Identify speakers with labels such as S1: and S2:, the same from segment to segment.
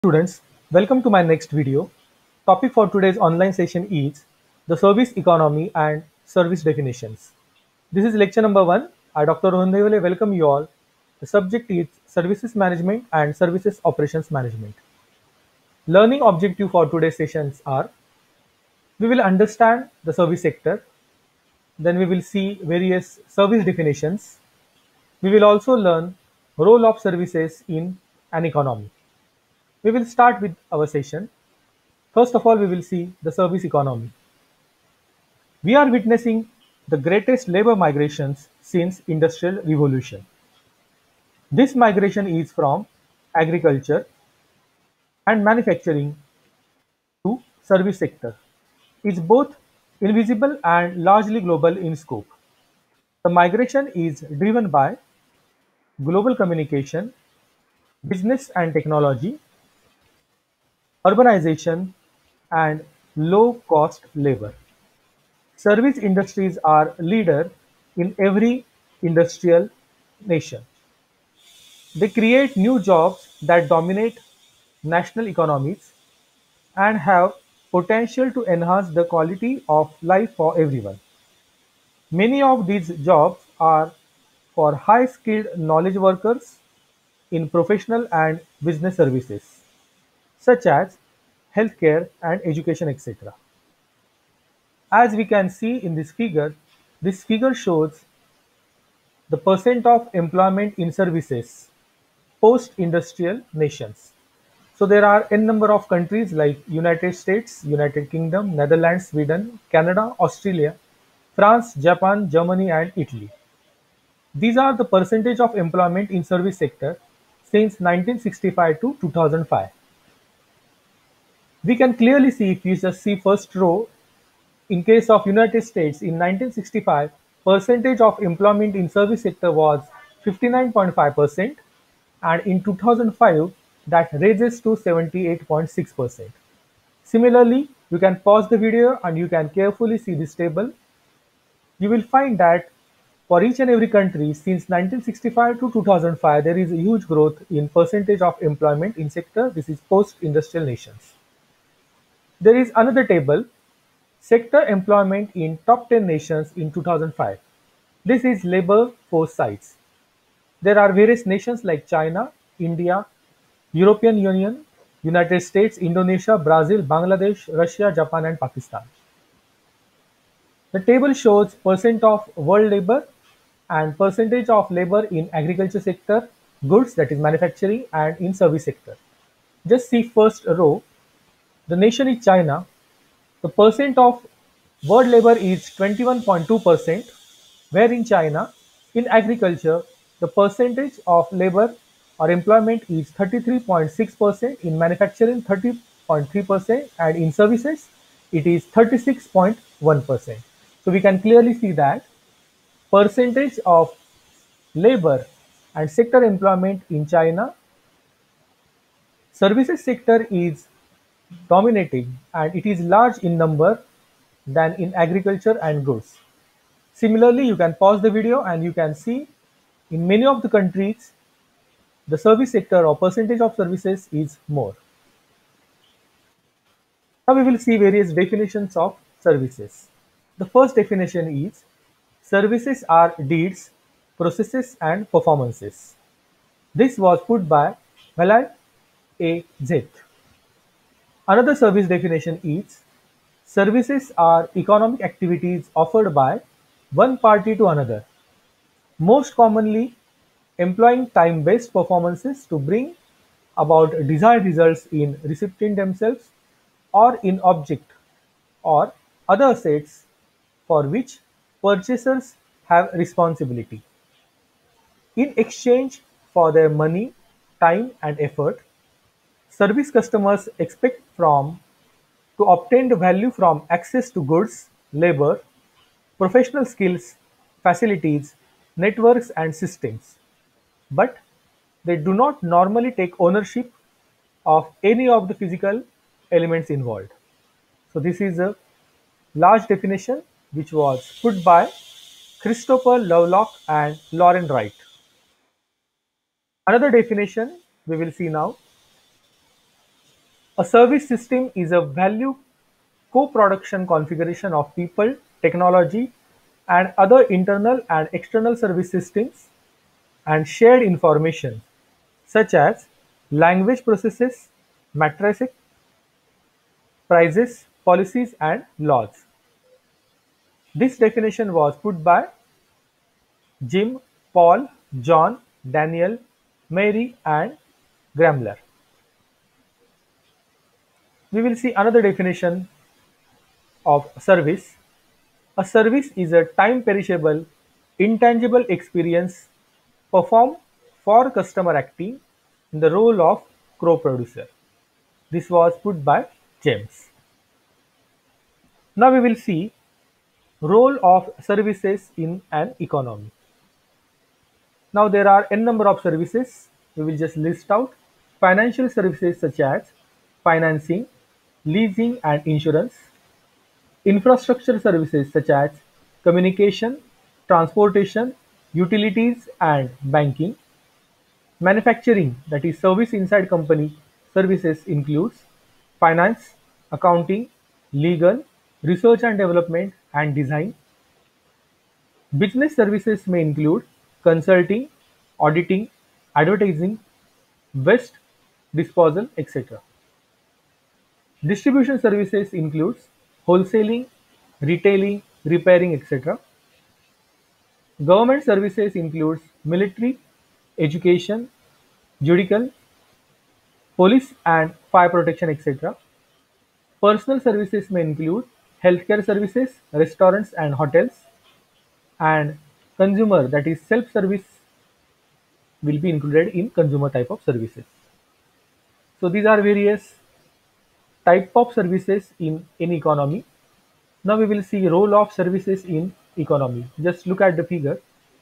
S1: Students, welcome to my next video. Topic for today's online session is the service economy and service definitions. This is lecture number 1. I, Dr. Rohan Devale, welcome you all. The subject is services management and services operations management. Learning objective for today's sessions are we will understand the service sector, then we will see various service definitions. We will also learn role of services in an economy. We will start with our session. First of all, we will see the service economy. We are witnessing the greatest labor migrations since Industrial Revolution. This migration is from agriculture and manufacturing to service sector. It's both invisible and largely global in scope. The migration is driven by global communication, business and technology, urbanization, and low-cost labor. Service industries are leader in every industrial nation. They create new jobs that dominate national economies and have potential to enhance the quality of life for everyone. Many of these jobs are for high-skilled knowledge workers in professional and business services, such as healthcare and education, etc. As we can see in this figure shows the percent of employment in services post-industrial nations. So there are n number of countries like United States, United Kingdom, Netherlands, Sweden, Canada, Australia, France, Japan, Germany and Italy. These are the percentage of employment in service sector since 1965 to 2005. We can clearly see if you just see first row. In case of United States, in 1965, percentage of employment in service sector was 59.5%, and in 2005, that raises to 78.6%. Similarly, you can pause the video and you can carefully see this table. You will find that for each and every country since 1965 to 2005, there is a huge growth in percentage of employment in sector. This is post-industrial nations. There is another table, sector employment in top 10 nations in 2005. This is labor force size. There are various nations like China, India, European Union, United States, Indonesia, Brazil, Bangladesh, Russia, Japan and Pakistan. The table shows percent of world labor and percentage of labor in agriculture sector, goods that is manufacturing and in service sector. Just see first row. The nation is China. The percent of world labor is 21.2%, where in China, in agriculture, the percentage of labor or employment is 33.6%, in manufacturing 30.3%, and in services it is 36.1%. So we can clearly see that percentage of labor and sector employment in China, services sector is dominating and it is large in number than in agriculture and goods. Similarly, you can pause the video and you can see in many of the countries, the service sector or percentage of services is more. Now we will see various definitions of services. The first definition is services are deeds, processes and performances. This was put by Malay A. Z. Another service definition is services are economic activities offered by one party to another, most commonly employing time-based performances to bring about desired results in recipient themselves or in object or other assets for which purchasers have responsibility. In exchange for their money, time and effort, service customers expect from to obtain the value from access to goods, labor, professional skills, facilities, networks and systems, but they do not normally take ownership of any of the physical elements involved. So this is a large definition which was put by Christopher Lovelock and Lauren Wright. Another definition we will see now. A service system is a value co-production configuration of people, technology, and other internal and external service systems and shared information such as language processes, matrices, prices, policies, and laws. This definition was put by Jim, Paul, John, Daniel, Mary, and Gramler. We will see another definition of service. A service is a time-perishable, intangible experience performed for customer acting in the role of co-producer. This was put by James. Now we will see role of services in an economy. Now there are n number of services. We will just list out financial services such as financing, leasing and insurance, infrastructure services such as communication, transportation, utilities and banking, manufacturing that is service inside company services includes finance, accounting, legal, research and development and design. Business services may include consulting, auditing, advertising, waste disposal, etc. Distribution services includes wholesaling, retailing, repairing, etc. Government services includes military, education, judicial, police and fire protection, etc. Personal services may include healthcare services, restaurants and hotels, and consumer that is self-service will be included in consumer type of services. So these are various type of services in economy. Now we will see role of services in economy. Just look at the figure.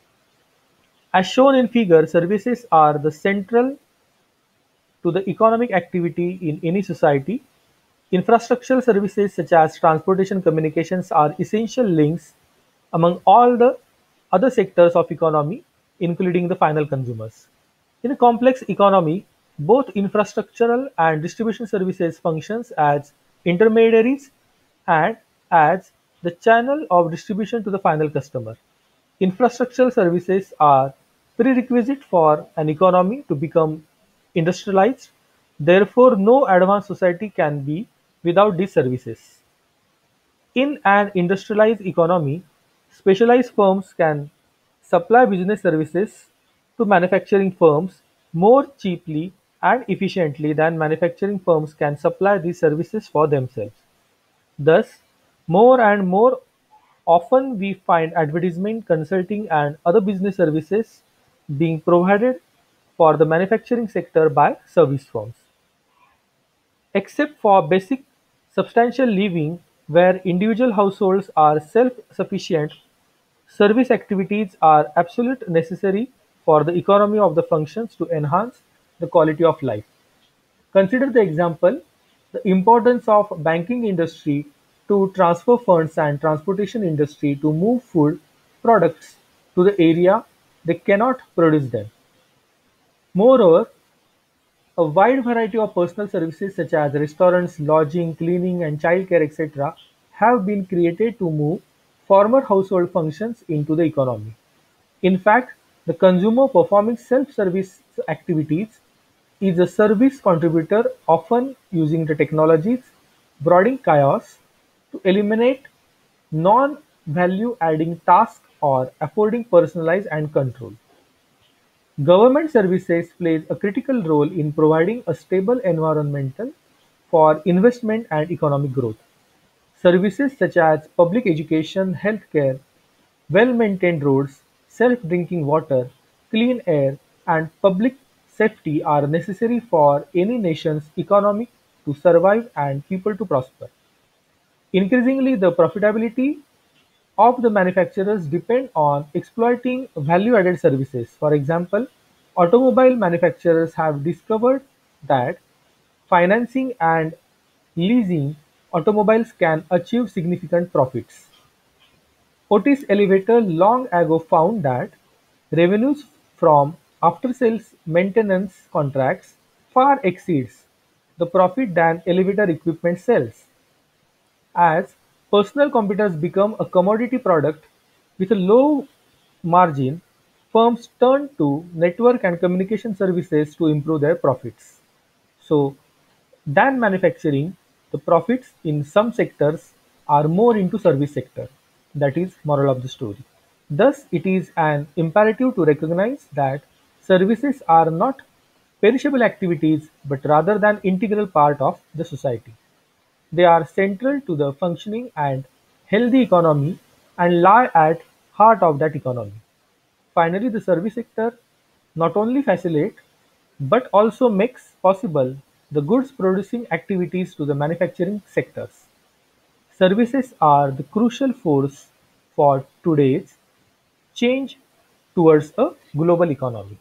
S1: As shown in figure, services are the central to the economic activity in any society. Infrastructural services such as transportation communications are essential links among all the other sectors of economy, including the final consumers. In a complex economy, both infrastructural and distribution services functions as intermediaries and as the channel of distribution to the final customer. Infrastructural services are prerequisite for an economy to become industrialized. Therefore, no advanced society can be without these services. In an industrialized economy, specialized firms can supply business services to manufacturing firms more cheaply and efficiently than manufacturing firms can supply these services for themselves. Thus, more and more often we find advertisement, consulting, and other business services being provided for the manufacturing sector by service firms. Except for basic substantial living, where individual households are self-sufficient, service activities are absolute necessary for the economy of the functions to enhance the quality of life. Consider the example, the importance of banking industry to transfer funds and transportation industry to move food products to the area they cannot produce them. Moreover, a wide variety of personal services such as restaurants, lodging, cleaning, and childcare, etc., have been created to move former household functions into the economy. In fact, the consumer performing self-service activities is a service contributor often using the technologies broadening chaos to eliminate non-value adding tasks or affording personalized and control. Government services plays a critical role in providing a stable environment for investment and economic growth. Services such as public education, healthcare, well-maintained roads, safe drinking water, clean air, and public safety are necessary for any nation's economy to survive and people to prosper. Increasingly, the profitability of the manufacturers depend on exploiting value-added services. For example, automobile manufacturers have discovered that financing and leasing automobiles can achieve significant profits. Otis Elevator long ago found that revenues from after-sales maintenance contracts far exceeds the profit than elevator equipment sales. As personal computers become a commodity product with a low margin, firms turn to network and communication services to improve their profits. So, than manufacturing, the profits in some sectors are more into service sector. That is moral of the story. Thus, it is an imperative to recognize that services are not perishable activities but rather than integral part of the society. They are central to the functioning and healthy economy and lie at heart of that economy. Finally, the service sector not only facilitate but also makes possible the goods producing activities to the manufacturing sectors. Services are the crucial force for today's change towards a global economy.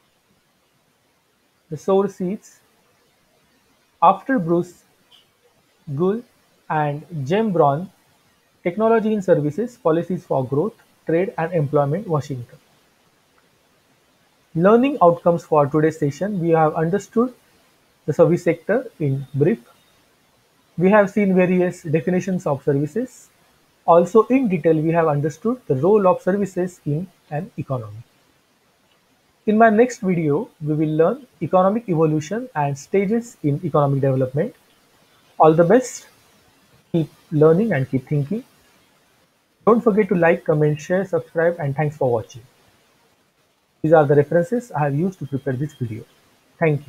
S1: The source is after Bruce Gull and Jim Brown, Technology in Services, Policies for Growth, Trade and Employment, Washington. Learning outcomes for today's session, we have understood the service sector in brief. We have seen various definitions of services. Also in detail, we have understood the role of services in an economy. In my next video, we will learn economic evolution and stages in economic development. All the best. Keep learning and keep thinking. Don't forget to like, comment, share, subscribe, and thanks for watching. These are the references I have used to prepare this video. Thank you.